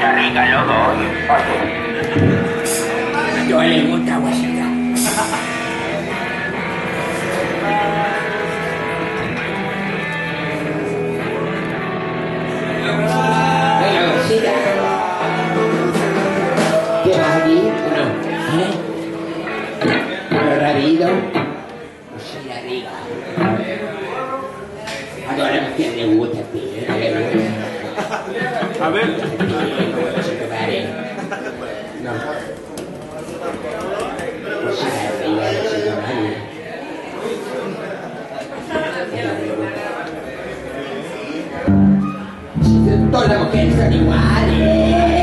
rica los dos. Yo le gusta guasita. Venga, guasita. ¿Qué vas aquí? No. ¿Lo rabido? No soy la rica. Ahora quién le gusta a ti, A ver. No. No soy la rica, no soy la rica. Todas las mujeres son iguales.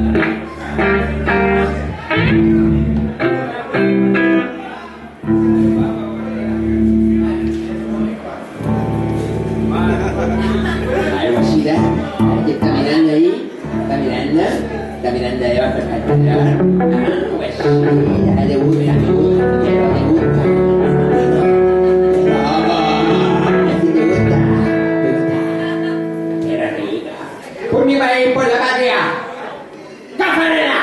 Algo así, ¿verdad? ¿Qué está mirando ahí? ¿Está mirando? ¿Está mirando debajo del pantalón? Ah, pues sí, le gusta, le gusta. Por mi país, por la patria. ¡Cafarela!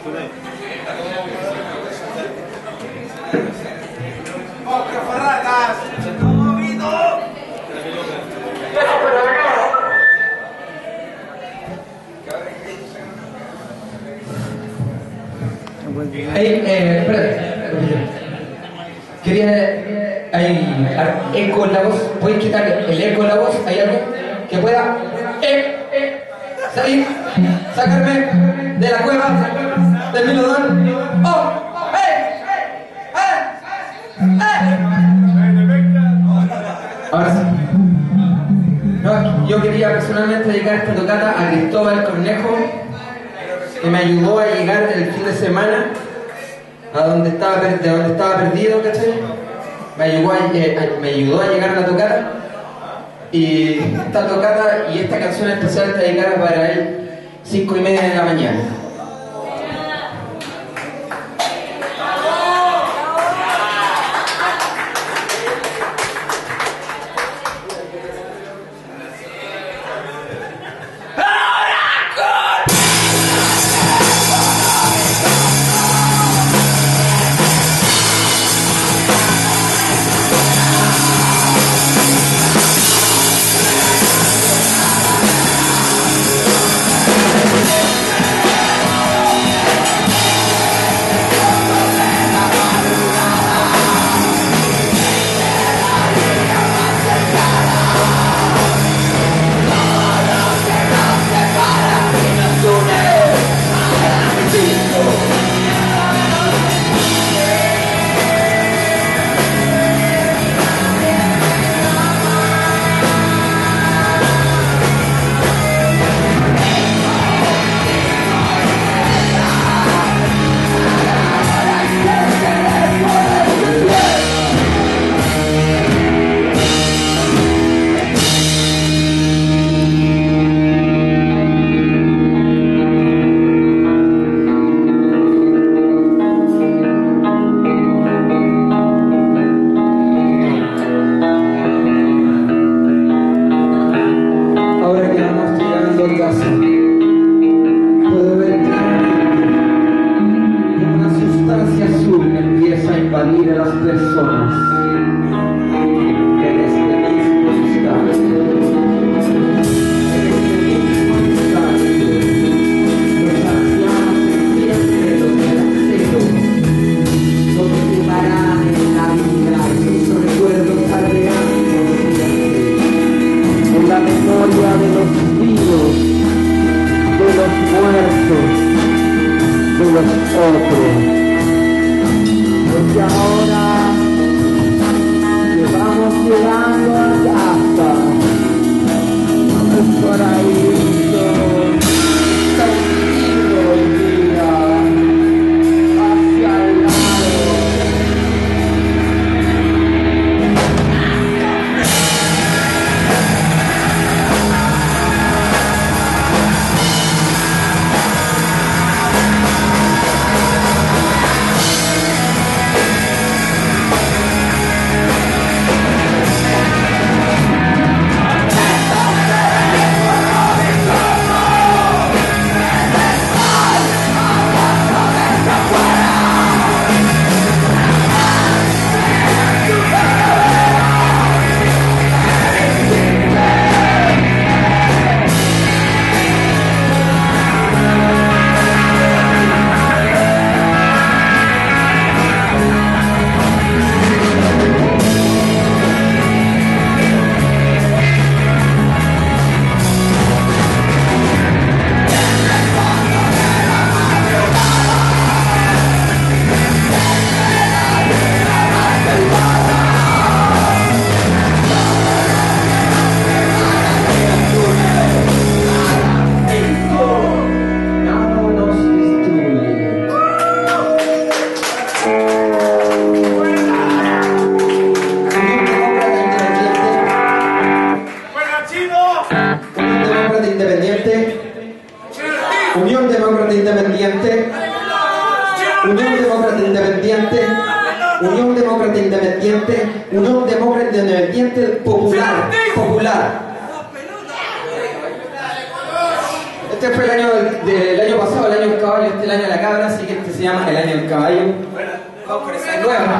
Hey, espérate. Quería... Hay eco en la voz. ¿Puedes quitar el eco en la voz? ¿Hay algo que pueda salir, sacarme de la cueva del Milodón? ¡Oh! Ahora sí. No, yo quería personalmente dedicar esta tocata a Cristóbal Cornejo, que me ayudó a llegar el fin de semana a de donde estaba perdido, ¿cachai? Me ayudó a llegar a la tocata, y esta tocata y esta canción especial está dedicada para él, 5:30 de la mañana. Unión Demócrata Independiente, Unión Demócrata Independiente, Unión Demócrata Independiente, Unión Demócrata Independiente Popular, Popular. Este fue el año pasado el año del caballo, este el año de la cabra, así que este se llama el año del caballo. Vamos con esa nueva.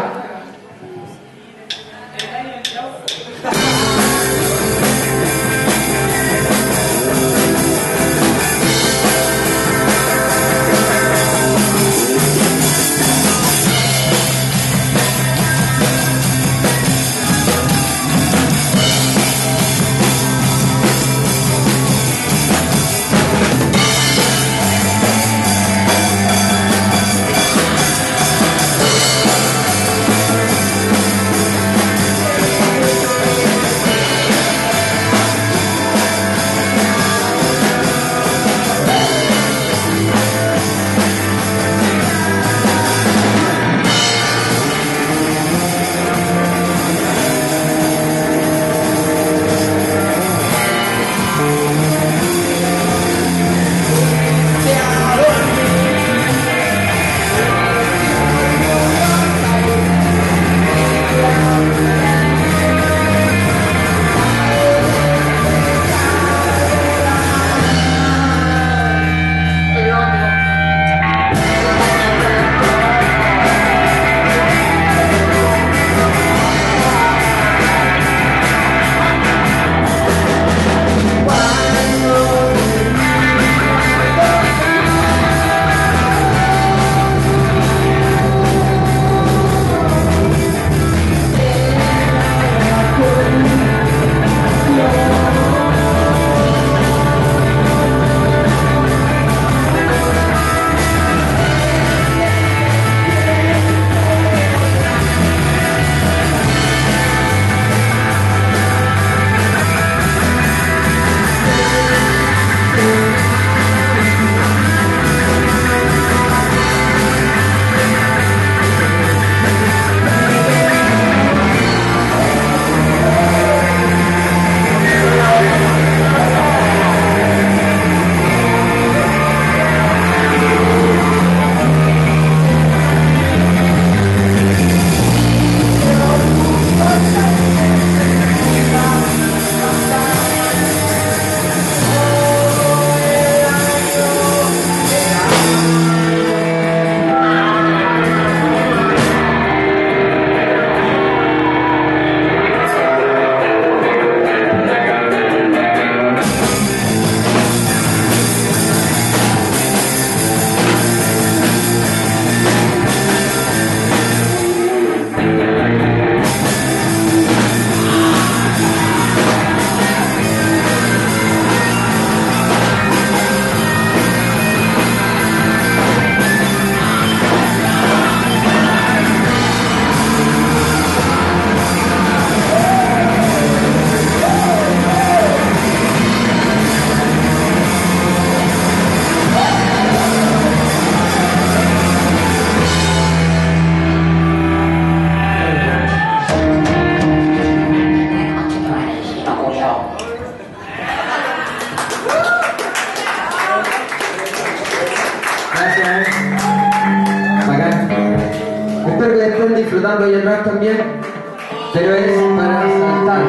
Disfrutando ahí atrás también, pero es para saltar.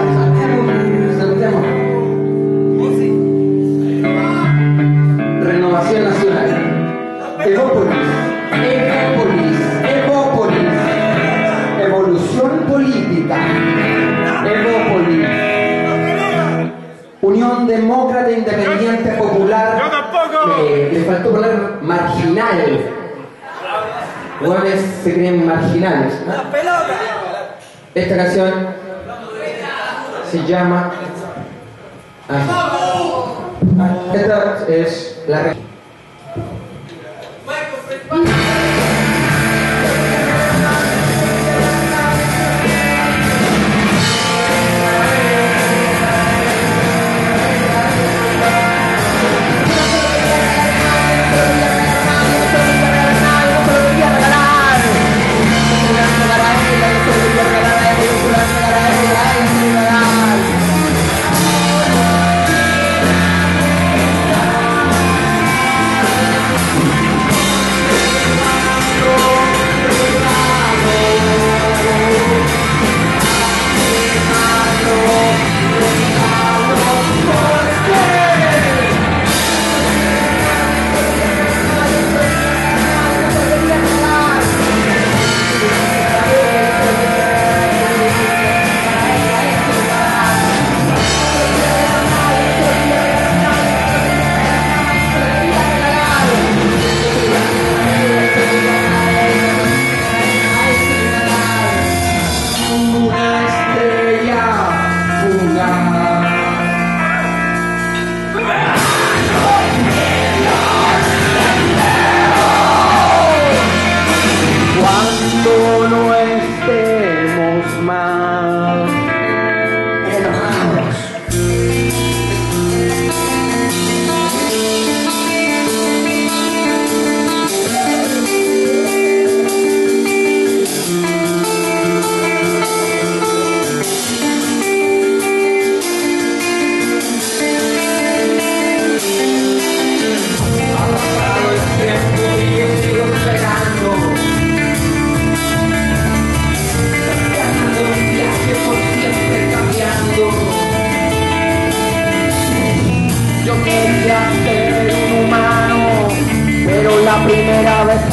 Saltemos. Renovación Nacional. Evópolis. Evolución política. Evópolis. Unión Demócrata Independiente Popular. Yo tampoco. Le faltó poner marginal. Hueones se creen marginales, ¿no? Esta canción se llama... Esta es la...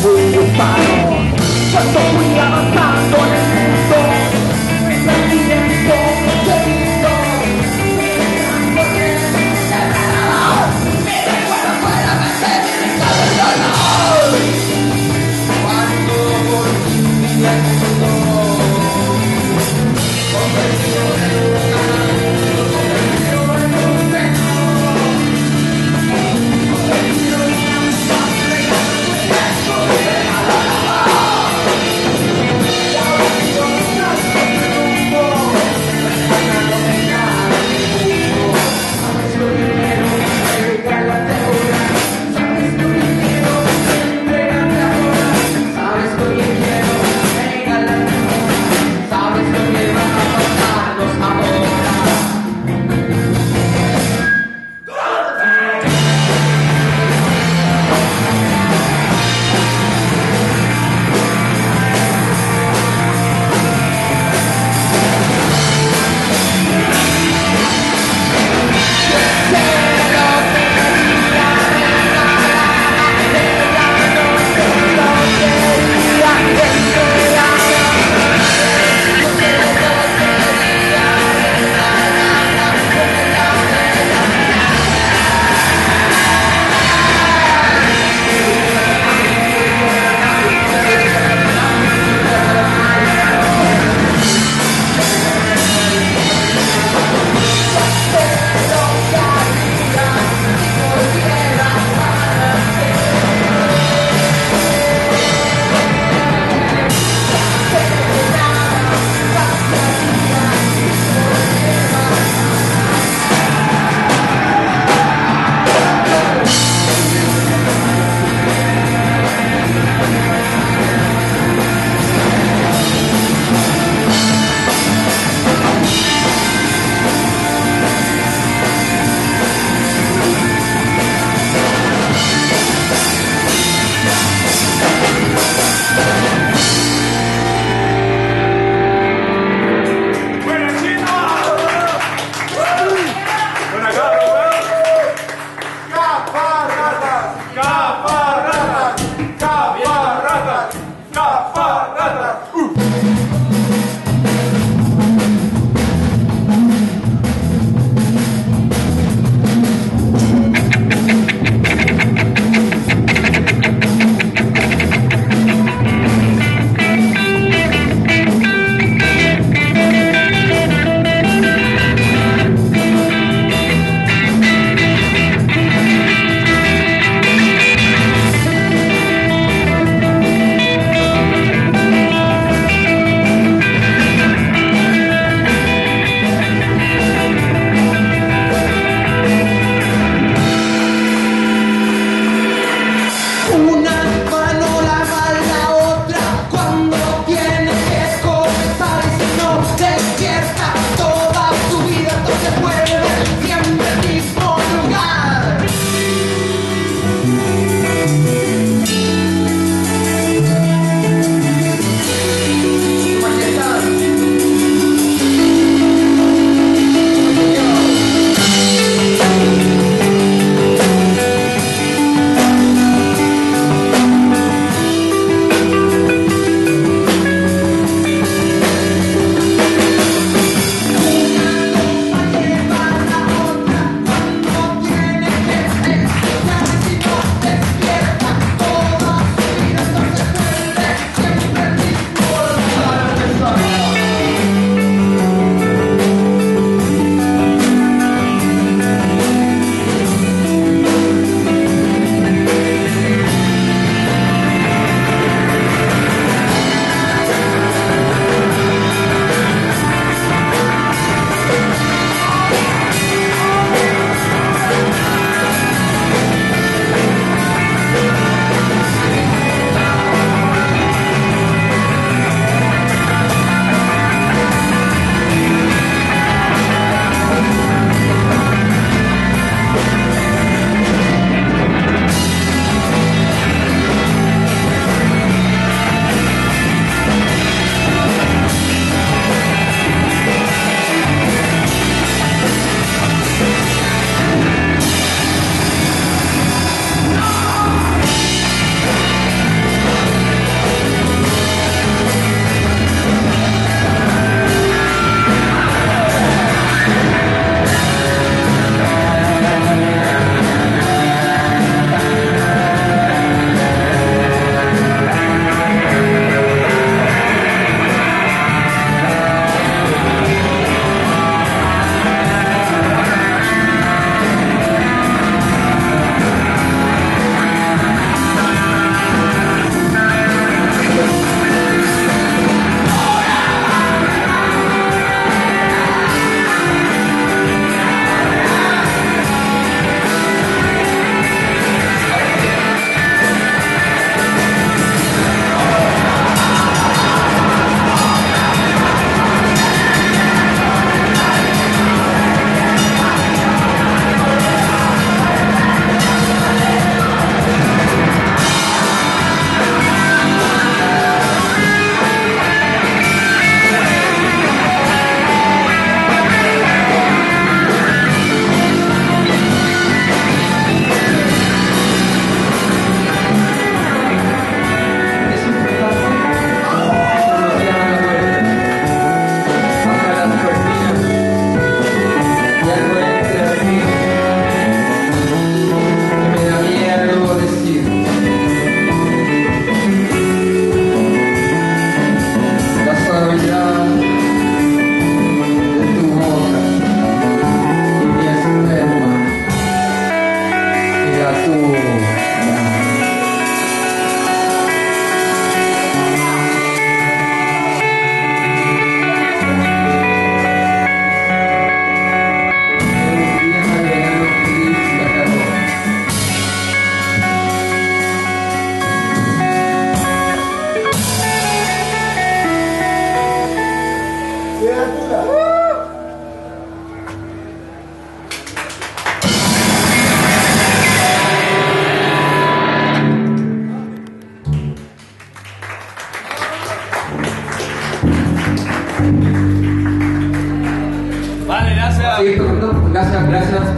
fui hispano. Cuando fui avanzando en el mundo, el tiempo se hizo. Mi recuerdo fue la mente, mi recuerdo es el dolor. Cuando por fin vi el mundo, convertido en un canal, convertido en un pecho, convertido en un sangre, eso de la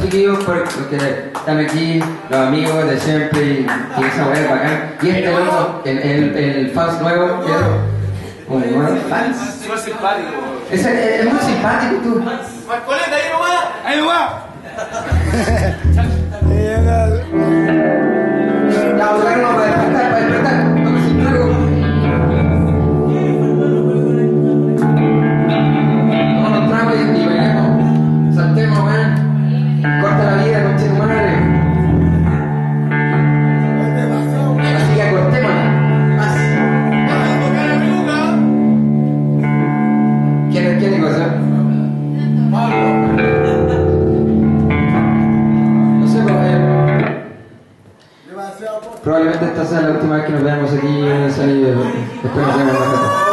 chiquillos, porque están aquí, los amigos de siempre, y esa weá es bacán. Y este loco, el fans nuevo, un nuevo fans. Súper simpático. Es muy simpático tú. Marcoleta, ahí nomás. Ahí nomás. Ya, vamos a tocar uno para despertar. Vamos a hacer algo. Vamos a un trago y bailemos. Saltemos, weón. Corta la vida, conche tu madre. Así que cortémosla. Más. ¿Quién dijo eso? No sé, probablemente esta sea la última vez que nos veamos aquí en el sonido. Espero que nos veamos más tarde.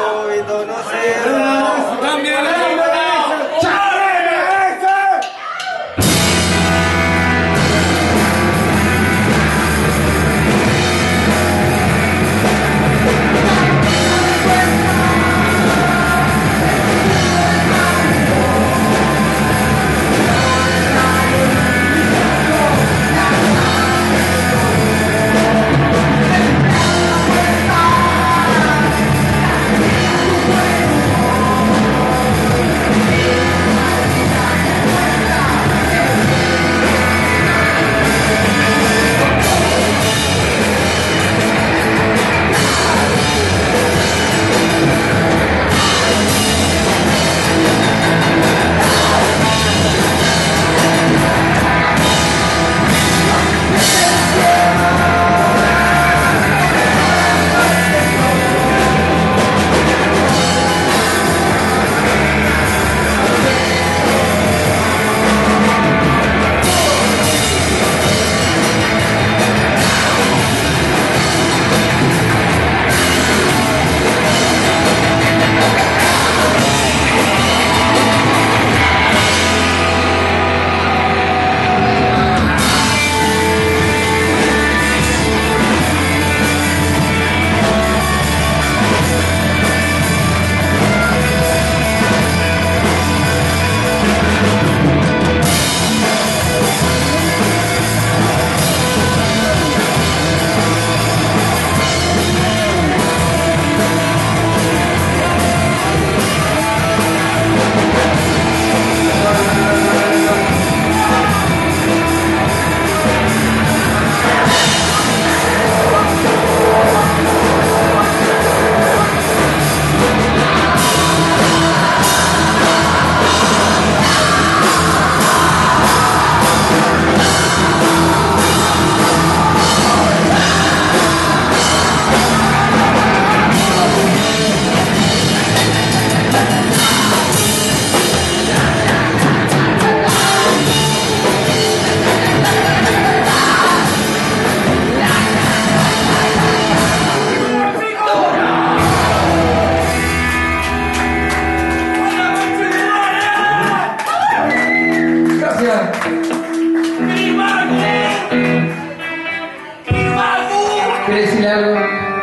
¿Quieres decirle algo?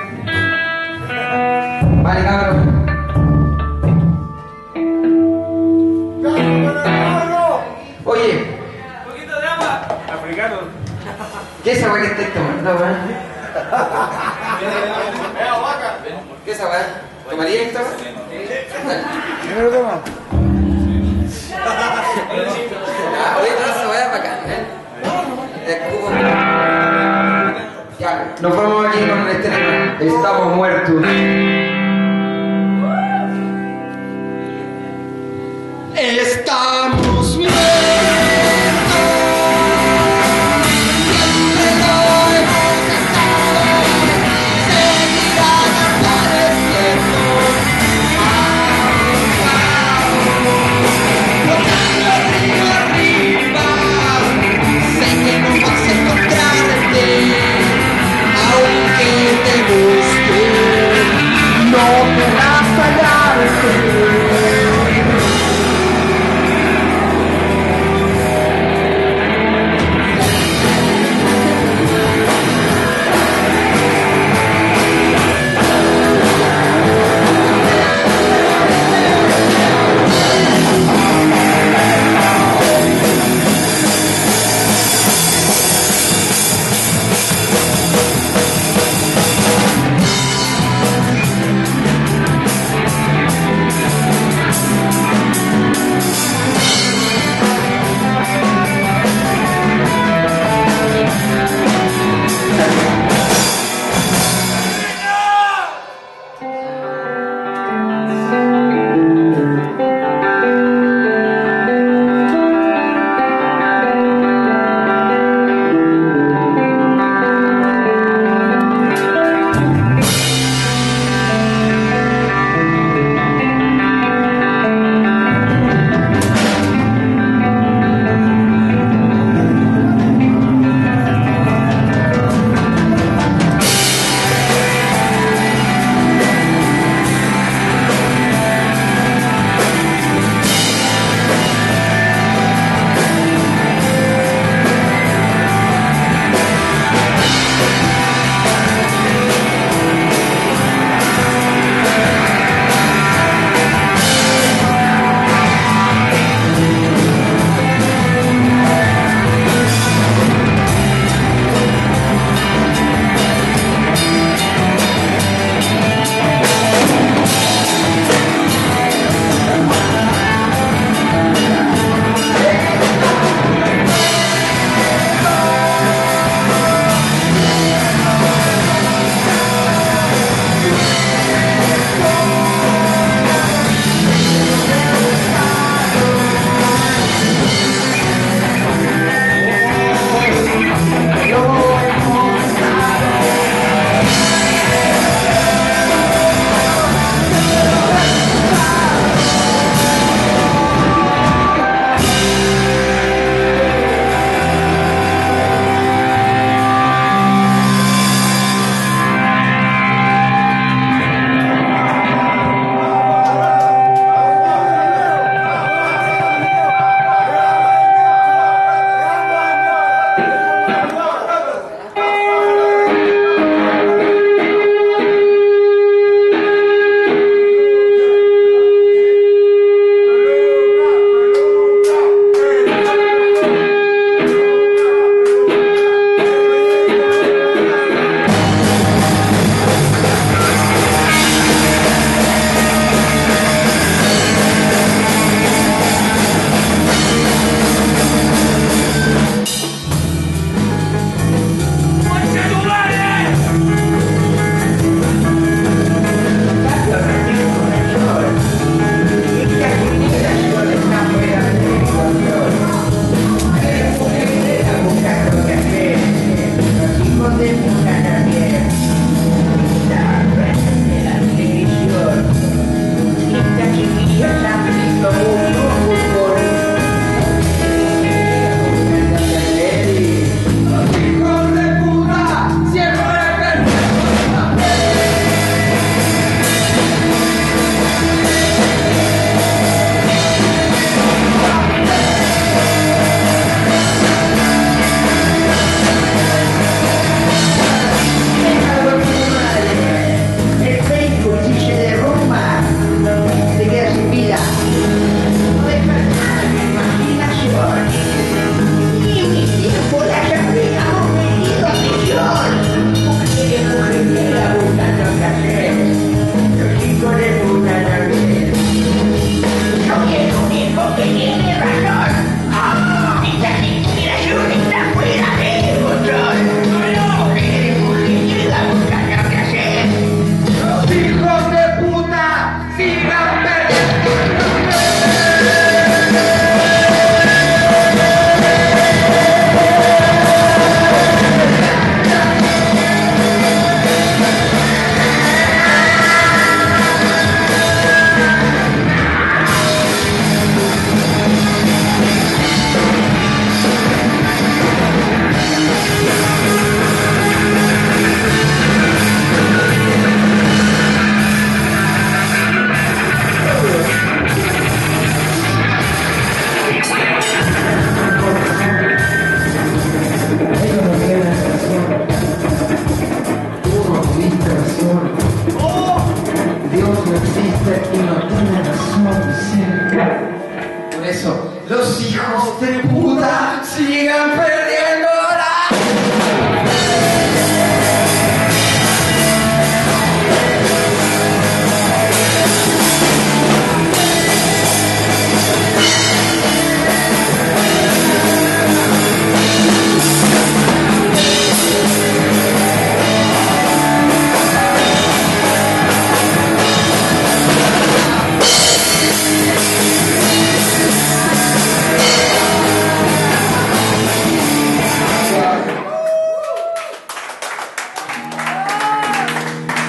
Vale, cabrón. Oye. Un poquito de agua. Africano. ¿Qué es esa weá que estáis tomando, weón? ¿Qué es esa weá? ¿Tomaría esto? ¿Quién lo toma? Oye, toda esa weá es bacán, Ya, nos vamos aquí con este tema. Estamos muertos. Estamos muertos. No podrás fallarte.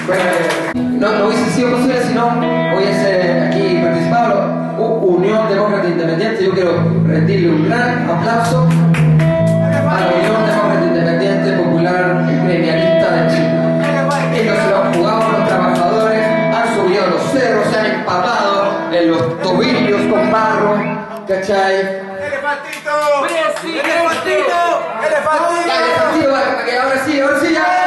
No hubiese sido posible si no hubiese aquí participado Unión Demócrata Independiente. Yo quiero rendirle un gran aplauso a la Unión Demócrata Independiente Popular Gremialista de Chile. Ellos se lo han jugado con los trabajadores, han subido los cerros, se han empapado en los tobillos con barro, ¿cachai? ¡Elefantito! ¡Elefantito! ¡Elefantito! Ya, elefantito, para que ahora sí, ya.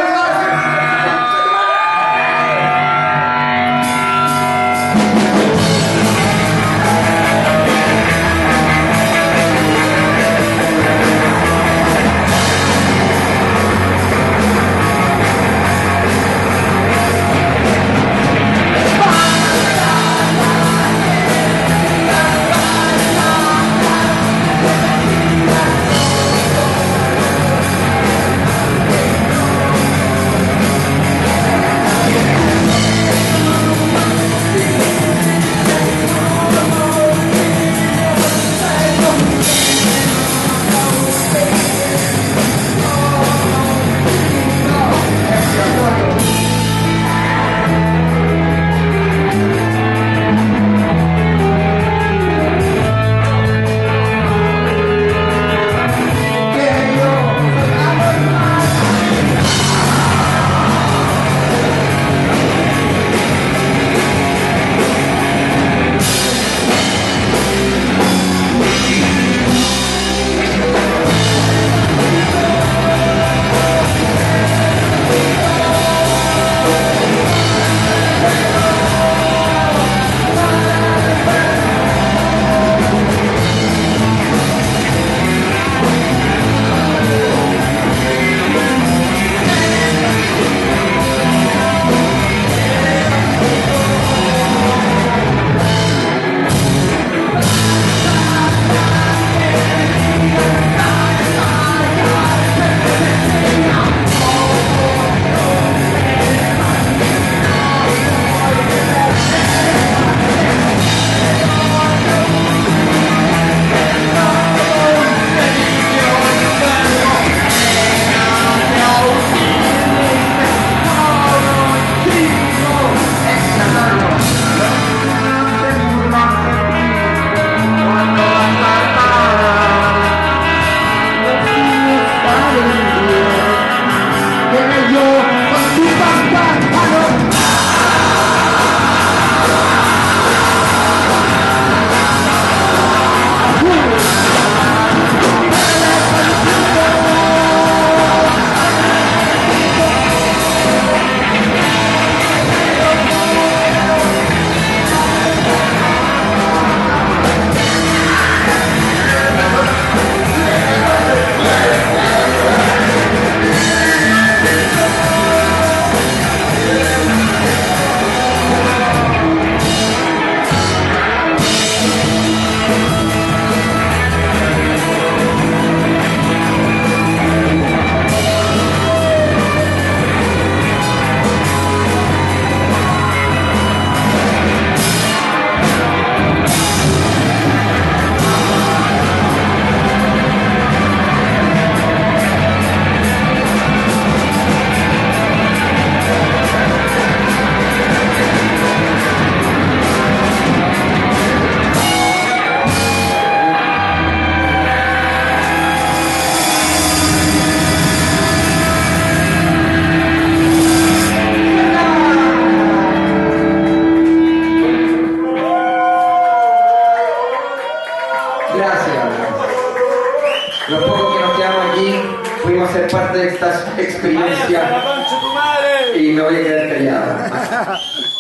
Los pocos que nos quedamos aquí pudimos ser parte de esta experiencia y me voy a quedar callado.